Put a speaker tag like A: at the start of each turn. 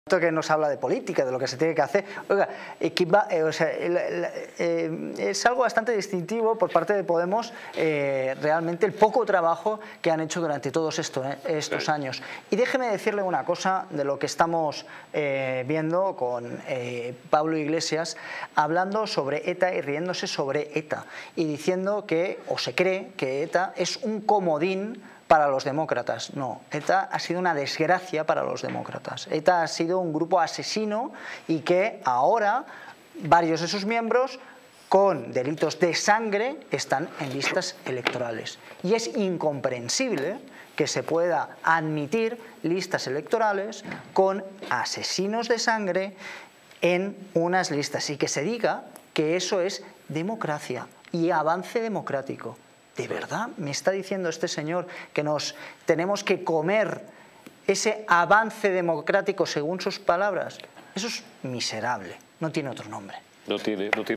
A: que nos habla de política, de lo que se tiene que hacer. Oiga, es algo bastante distintivo por parte de Podemos, realmente el poco trabajo que han hecho durante todos estos años. Y déjeme decirle una cosa de lo que estamos viendo con Pablo Iglesias, hablando sobre ETA y riéndose sobre ETA, y diciendo que, o se cree que ETA es un comodín para los demócratas. No, ETA ha sido una desgracia para los demócratas. ETA ha sido un grupo asesino y que ahora varios de sus miembros con delitos de sangre están en listas electorales. Y es incomprensible que se pueda admitir listas electorales con asesinos de sangre en unas listas y que se diga que eso es democracia y avance democrático. ¿De verdad me está diciendo este señor que nos tenemos que comer ese avance democrático según sus palabras? Eso es miserable, no tiene otro nombre.
B: No tiene.